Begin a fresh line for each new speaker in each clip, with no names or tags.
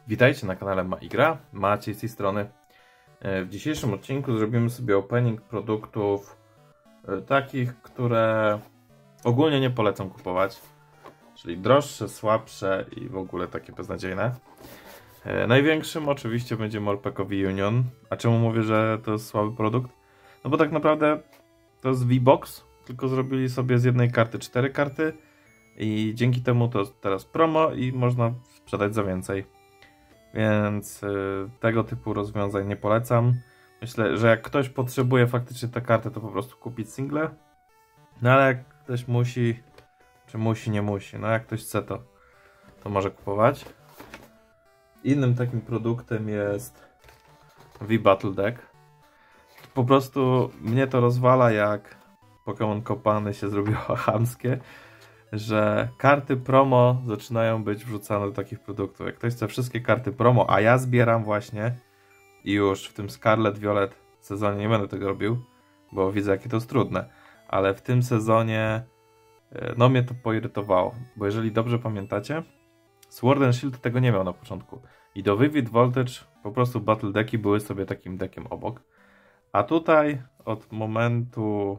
Witajcie na kanale Maigra, Maciej z tej strony. W dzisiejszym odcinku zrobimy sobie opening produktów takich, które ogólnie nie polecam kupować. Czyli droższe, słabsze i w ogóle takie beznadziejne. Największym oczywiście będzie Morpekowi Union. A czemu mówię, że to jest słaby produkt? No bo tak naprawdę to jest V-Box, tylko zrobili sobie z jednej karty 4 karty i dzięki temu to jest teraz promo i można sprzedać za więcej. Więc tego typu rozwiązań nie polecam. Myślę, że jak ktoś potrzebuje faktycznie tę kartę, to po prostu kupić single. No ale jak ktoś musi, czy musi, nie musi, no jak ktoś chce, to może kupować. Innym takim produktem jest V-Battle Deck. Po prostu mnie to rozwala, jak Pokémon Company się zrobiło chamskie, że karty promo zaczynają być wrzucane do takich produktów. Jak ktoś chce wszystkie karty promo, a ja zbieram właśnie i już w tym Scarlet Violet sezonie nie będę tego robił, bo widzę, jakie to jest trudne, ale w tym sezonie no mnie to poirytowało, bo jeżeli dobrze pamiętacie, Sword and Shield tego nie miał na początku i do Vivid Voltage po prostu Battle Decki były sobie takim deckiem obok, a tutaj od momentu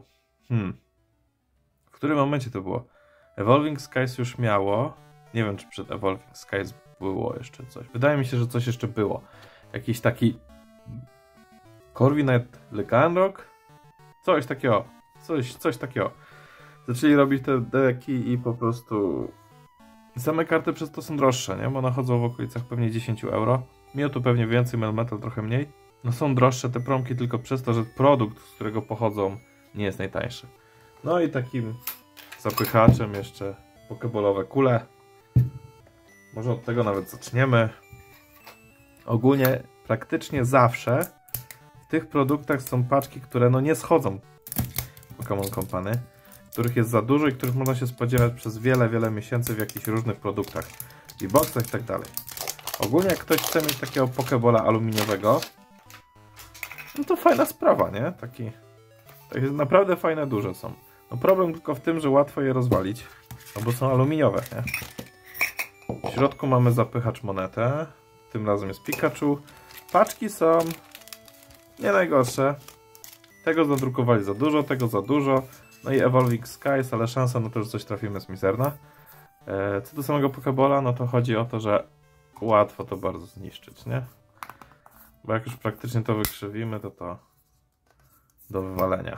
w którym momencie to było? Evolving Skies już miało. Nie wiem, czy przed Evolving Skies było jeszcze coś. Wydaje mi się, że coś jeszcze było. Jakiś taki Corviknight Lycanroc? Coś takiego. Coś takiego. Zaczęli robić te deki i po prostu same karty przez to są droższe, nie? Bo one chodzą w okolicach pewnie 10 euro. Miotu pewnie więcej, Melmetal trochę mniej. No są droższe te promki tylko przez to, że produkt, z którego pochodzą, nie jest najtańszy. No i takim zapychaczem jeszcze pokeballowe kule. Może od tego nawet zaczniemy. Ogólnie praktycznie zawsze w tych produktach są paczki, które no nie schodzą Pokémon Company, których jest za dużo i których można się spodziewać przez wiele miesięcy w jakichś różnych produktach i boxach i tak dalej. Ogólnie jak ktoś chce mieć takiego pokeballa aluminiowego, no to fajna sprawa, nie? Takie naprawdę fajne, duże są. No problem tylko w tym, że łatwo je rozwalić, no bo są aluminiowe, nie? W środku mamy zapychacz monetę, tym razem jest Pikachu. Paczki są nie najgorsze. Tego zadrukowali za dużo, tego za dużo. No i Evolving Skies, ale szansa na to, że coś trafimy, jest mizerna. Co do samego Pokeballa, no to chodzi o to, że łatwo to bardzo zniszczyć, nie? Bo jak już praktycznie to wykrzywimy, to do wywalenia.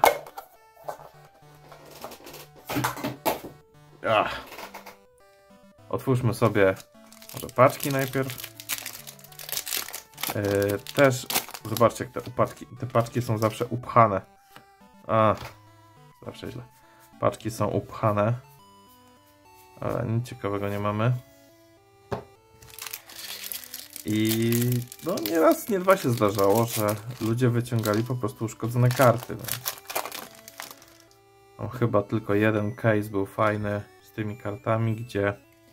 Otwórzmy sobie może paczki najpierw. Też zobaczcie, jak te paczki są zawsze upchane. Zawsze źle. Paczki są upchane, ale nic ciekawego nie mamy. I no nie raz, nie dwa się zdarzało, że ludzie wyciągali po prostu uszkodzone karty. No, chyba tylko jeden case był fajny z tymi kartami, gdzie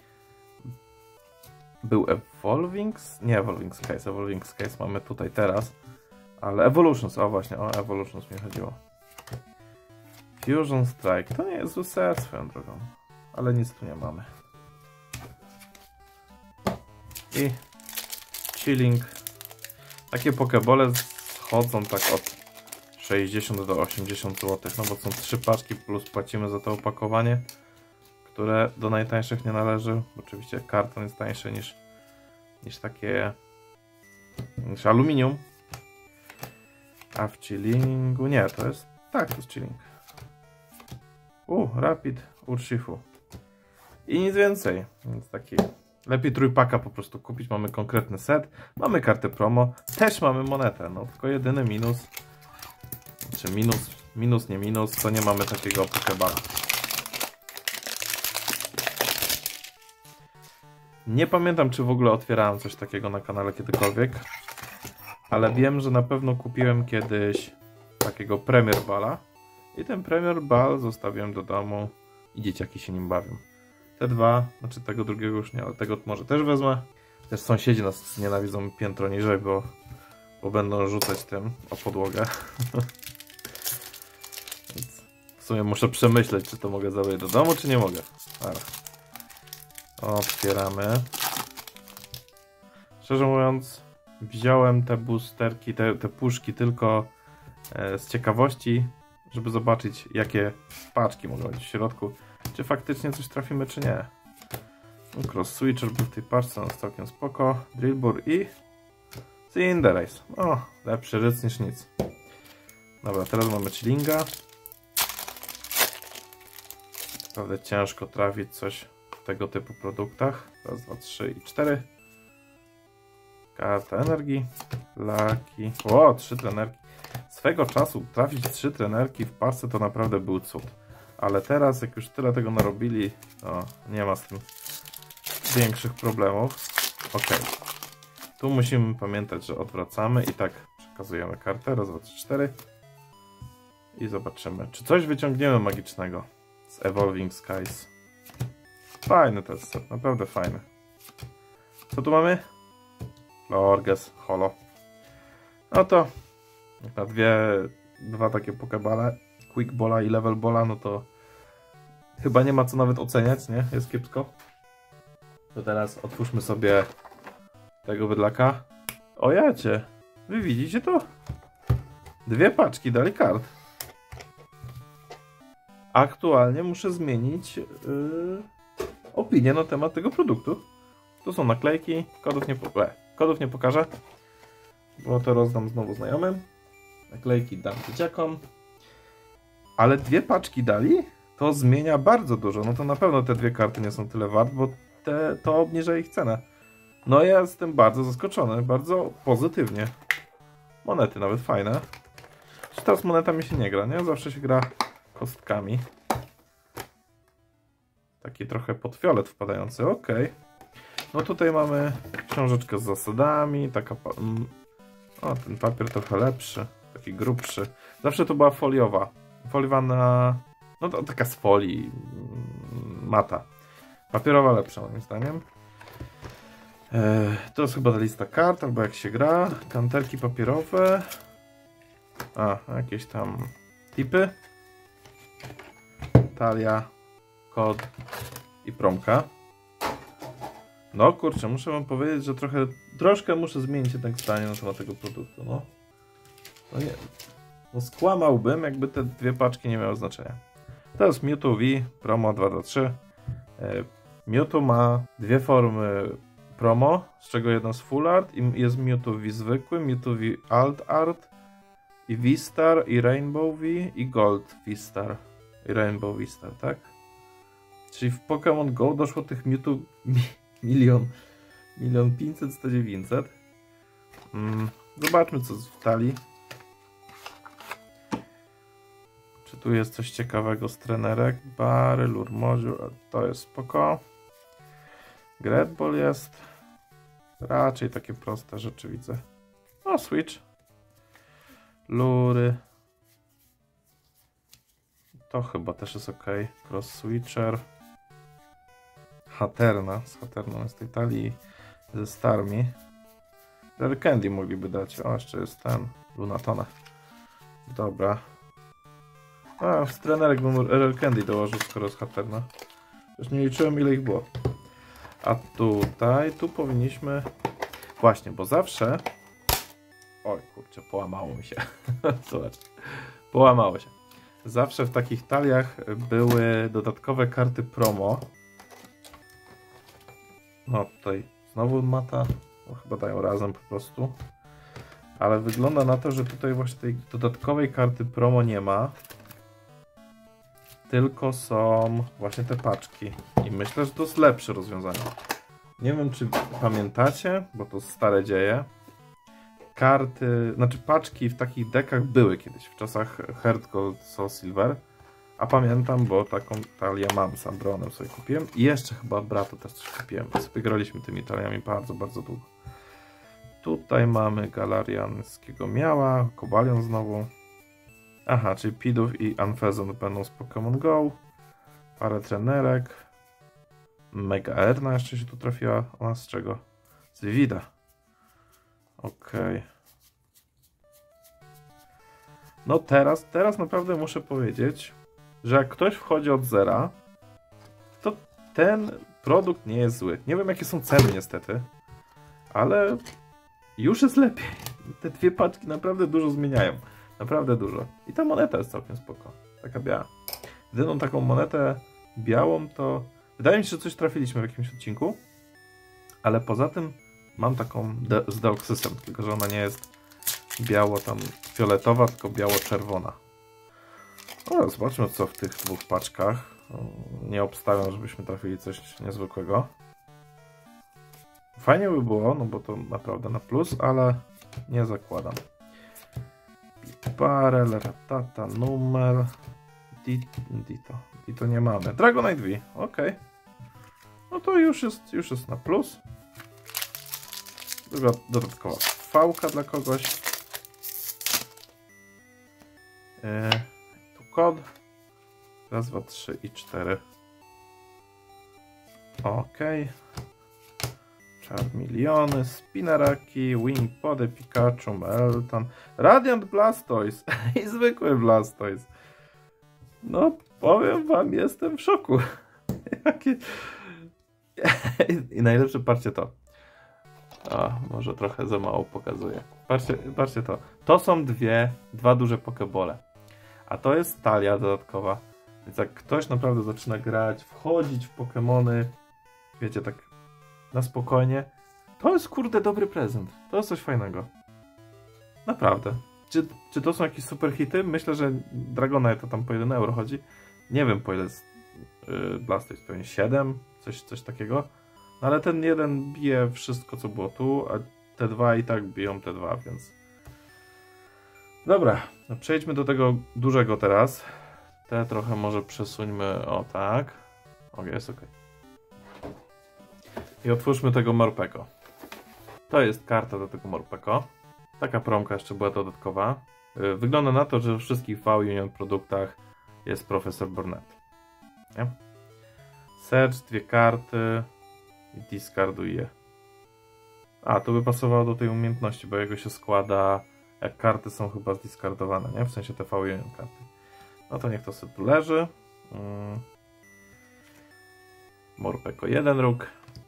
był Evolving Skies mamy tutaj teraz, ale Evolutions, o właśnie, o Evolutions mi chodziło. Fusion Strike, to nie jest zły set swoją drogą, ale nic tu nie mamy. I Chilling. Takie pokebole schodzą tak od 60 do 80 zł, no bo są 3 paczki plus płacimy za to opakowanie, które do najtańszych nie należy. Oczywiście karton jest tańszy niż aluminium. A w Chillingu nie, to jest Chilling. Rapid Urshifu. I nic więcej, więc taki lepiej trójpaka po prostu kupić. Mamy konkretny set, mamy kartę promo, też mamy monetę, no tylko jedyny minus, czy nie minus, to nie mamy takiego Pokeballa. Nie pamiętam, czy w ogóle otwierałem coś takiego na kanale kiedykolwiek, ale wiem, że na pewno kupiłem kiedyś takiego Premier Balla i ten Premier Ball zostawiłem do domu i dzieciaki się nim bawią. Te dwa, znaczy tego drugiego już nie, ale tego może też wezmę. Też sąsiedzi nas nienawidzą piętro niżej, bo będą rzucać tym o podłogę. Więc w sumie muszę przemyśleć, czy to mogę zabrać do domu, czy nie mogę. Otwieramy. Szczerze mówiąc, wziąłem te boosterki, te puszki tylko z ciekawości, żeby zobaczyć, jakie paczki mogą być w środku. Czy faktycznie coś trafimy, czy nie. Cross Switcher był w tej paczce, no całkiem spoko. Drillbur i Cinderace. O, lepszy ryc niż nic. Dobra, teraz mamy Chillinga. Naprawdę ciężko trafić coś w tego typu produktach. Raz, 2, 3 i 4. Karta energii. Laki. O, 3 trenerki. Swego czasu trafić 3 trenerki w parce to naprawdę był cud. Ale teraz, jak już tyle tego narobili, to nie ma z tym większych problemów. Ok. Tu musimy pamiętać, że odwracamy i tak przekazujemy kartę. Raz, 2, 3, 4. I zobaczymy, czy coś wyciągniemy magicznego z Evolving Skies. Fajny to jest set, naprawdę fajny. Co tu mamy? Lorges, holo. No to na dwa takie pokebale, Quick Bola i Level Bola, no to chyba nie ma co nawet oceniać, nie? Jest kiepsko. To teraz otwórzmy sobie tego bydlaka. O jacie, wy widzicie to? 2 paczki dali kart. Aktualnie muszę zmienić opinię na temat tego produktu. Tu są naklejki, kodów nie pokażę, bo to rozdam znowu znajomym. Naklejki dam dzieciakom. Ale 2 paczki dali? To zmienia bardzo dużo. No to na pewno te 2 karty nie są tyle wart, bo to obniża ich cenę. No ja jestem bardzo zaskoczony, bardzo pozytywnie. Monety nawet fajne. Teraz monetami się nie gra, nie? Zawsze się gra kostkami. Taki trochę pod fiolet wpadający, ok. No tutaj mamy książeczkę z zasadami, taka... O, ten papier trochę lepszy, taki grubszy. Zawsze to była foliowa. Foliowana... No to taka z folii. Mata. Papierowa lepsza moim zdaniem. To jest chyba ta lista kart, albo jak się gra. Kanterki papierowe. A, jakieś tam tipy. Talia, kod i promka. No kurczę, muszę wam powiedzieć, że troszkę muszę zmienić jednak zdanie na temat tego produktu, no. No nie, no skłamałbym, jakby te 2 paczki nie miały znaczenia. To jest Mewtwo V Promo 223. Mewtwo ma 2 formy promo, z czego jedna jest Full Art i jest Mewtwo V zwykły, Mewtwo V Alt Art i V-Star i Rainbow V i Gold V-Star i Rainbow V-Star, tak? Czyli w Pokémon Go doszło tych Mewtwo milion 500, 100, 900. Zobaczmy, co w talii. Czy tu jest coś ciekawego z trenerek? Bary, Lurmozur, to jest spoko. Great Ball jest. Raczej takie proste rzeczy widzę. O, Switch. Lury. To chyba też jest ok. Cross Switcher. Haterna. Z Haterną jest tej talii. Ze Starmi. Rare Candy mogliby dać. O, jeszcze jest ten. Lunatona. Dobra. A, z trenerek bym Rare Candy dołożył, skoro jest Haterna. Już nie liczyłem, ile ich było. A tutaj, tu powinniśmy... Właśnie, bo zawsze... Oj, kurczę, połamało mi się. Zobacz. Połamało się. Zawsze w takich taliach były dodatkowe karty promo. No tutaj znowu mata. No, chyba dają razem po prostu. Ale wygląda na to, że tutaj właśnie tej dodatkowej karty promo nie ma. Tylko są właśnie te paczki. I myślę, że to jest lepsze rozwiązanie. Nie wiem, czy pamiętacie, bo to stare dzieje. Karty, znaczy paczki w takich dekach były kiedyś, w czasach Heart Gold, Soul Silver. A pamiętam, bo taką talię mam, z Ambronem sobie kupiłem. I jeszcze chyba bratu też coś kupiłem. Sobie graliśmy tymi taliami bardzo, bardzo długo. Tutaj mamy Galariańskiego Miała, Kobalion znowu. Aha, czyli Pidów i Anfezon będą z Pokémon Go. Parę trenerek. Mega Erna jeszcze się tu trafiła. Ona z czego? Z Vivida. Okej. No teraz naprawdę muszę powiedzieć, że jak ktoś wchodzi od zera, to ten produkt nie jest zły. Nie wiem, jakie są ceny niestety, ale już jest lepiej. Te dwie paczki naprawdę dużo zmieniają. Naprawdę dużo. I ta moneta jest całkiem spoko. Taka biała. Jedyną taką monetę białą to... Wydaje mi się, że coś trafiliśmy w jakimś odcinku. Ale poza tym mam taką z Deoxysem, tylko że ona nie jest biało tam fioletowa, tylko biało-czerwona. No, zobaczmy co w tych dwóch paczkach. Nie obstawiam, żebyśmy trafili coś niezwykłego. Fajnie by było, no bo to naprawdę na plus, ale nie zakładam. Barrel, ratata, numer. Dito nie mamy. Dragonite V, ok. No to już jest na plus. Druga dodatkowa fałka dla kogoś. Tu kod. Raz, dwa, trzy i 4. Ok. Charmeleony, Spinaraki, Wingpody, Pikachu, Meltan, Radiant Blastoise i zwykły Blastoise. No, powiem wam, jestem w szoku. Jakie... I najlepsze, patrzcie to. A, może trochę za mało pokazuję. Patrzcie to. To są dwa duże pokebole. A to jest talia dodatkowa. Więc jak ktoś naprawdę zaczyna grać, wchodzić w Pokemony, wiecie, tak na spokojnie, to jest kurde dobry prezent. To jest coś fajnego. Naprawdę. Czy to są jakieś super hity? Myślę, że Dragonite to tam po 1 euro chodzi. Nie wiem po ile jest Blastoise, pewnie 7, coś takiego. No ale ten jeden bije wszystko co było tu, a te dwa i tak biją te dwa, więc... Dobra, no przejdźmy do tego dużego teraz. Te trochę może przesuńmy, o tak. Ok, jest ok. I otwórzmy tego Morpeko. To jest karta do tego Morpeko. Taka promka jeszcze była dodatkowa. Wygląda na to, że we wszystkich V-Union produktach jest Profesor Burnett. Nie? Search, 2 karty i discarduje. A, to by pasowało do tej umiejętności, bo jego się składa, jak karty są chyba zdiskardowane, nie? W sensie te V-Union karty. No to niech to sobie tu leży. Morpeko 1 róg.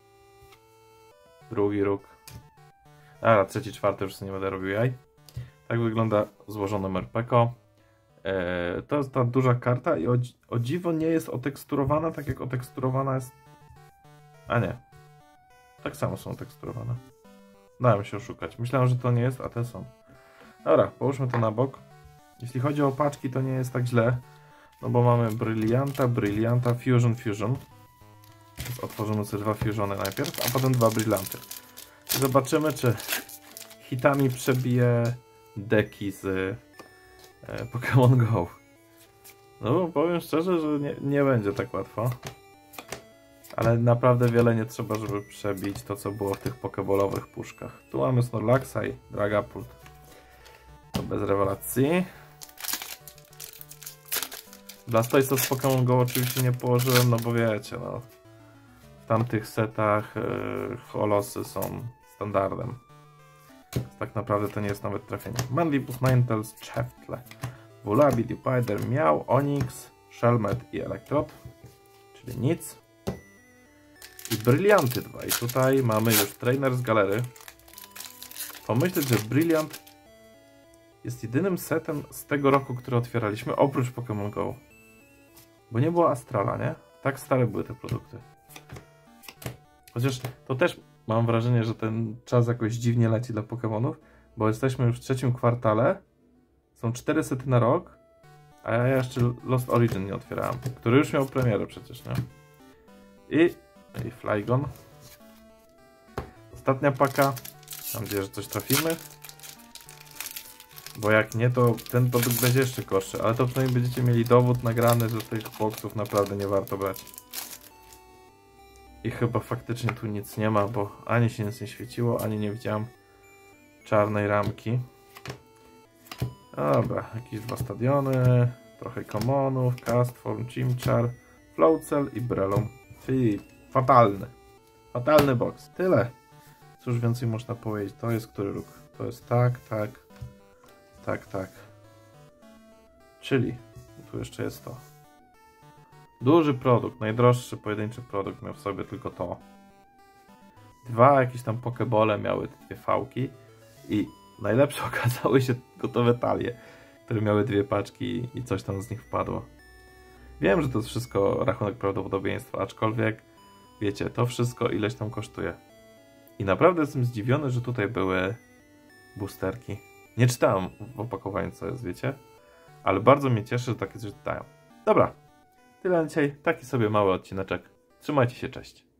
Drugi róg. A, trzeci, czwarty już sobie nie będę robił jaj. Tak wygląda złożone Morpeko. To jest ta duża karta i o dziwo nie jest oteksturowana tak jak oteksturowana jest... A nie. Tak samo są oteksturowane. Dałem się oszukać. Myślałem, że to nie jest, a te są. Dobra, połóżmy to na bok. Jeśli chodzi o paczki, to nie jest tak źle. No bo mamy Brillianta, Fusion. Więc otworzymy sobie 2 Fusiony najpierw, a potem 2 Brillanty. I zobaczymy, czy hitami przebije deki z Pokémon Go. No bo powiem szczerze, że nie będzie tak łatwo. Ale naprawdę wiele nie trzeba, żeby przebić to, co było w tych pokebolowych puszkach. Tu mamy Snorlaxa i Dragapult. To bez rewelacji. Blastoise'a z Pokémon Go oczywiście nie położyłem, no bo wiecie, no. W tamtych setach holosy są standardem. Więc tak naprawdę to nie jest nawet trafienie. Manlibus, Ninetales, Cheftle, Vullabi, Dupider, Miał, Onix, Shelmet i Electrode. Czyli nic. I Brillianty 2. I tutaj mamy już Trainer z galery. Pomyśleć, że Brilliant jest jedynym setem z tego roku, który otwieraliśmy, oprócz Pokémon Go. Bo nie było Astrala, nie? Tak stare były te produkty. Chociaż to też mam wrażenie, że ten czas jakoś dziwnie leci dla Pokémonów, bo jesteśmy już w 3. kwartale, są 4 sety na rok, a ja jeszcze Lost Origin nie otwierałem, który już miał premierę przecież, nie? I Flygon. Ostatnia paka. Mam nadzieję, że coś trafimy. Bo jak nie, to ten produkt będzie jeszcze gorszy, ale to przynajmniej będziecie mieli dowód nagrany, że tych boxów naprawdę nie warto brać. I chyba faktycznie tu nic nie ma, bo ani się nic nie świeciło, ani nie widziałem czarnej ramki. Dobra, jakieś 2 stadiony, trochę commonów, Castform, Chimchar, Floatzel i Breloom. Czyli fatalny box. Tyle. Cóż więcej można powiedzieć? To jest który róg? To jest tak. Czyli tu jeszcze jest to. Duży produkt, najdroższy pojedynczy produkt miał w sobie tylko to. 2 jakieś tam pokebole miały te 2 fałki i najlepsze okazały się gotowe talie, które miały 2 paczki i coś tam z nich wpadło. Wiem, że to jest wszystko rachunek prawdopodobieństwa, aczkolwiek wiecie, to wszystko ileś tam kosztuje. I naprawdę jestem zdziwiony, że tutaj były boosterki. Nie czytałem w opakowaniu, co jest, wiecie? Ale bardzo mnie cieszy, że takie coś dają. Dobra, tyle na dzisiaj. Taki sobie mały odcineczek. Trzymajcie się, cześć.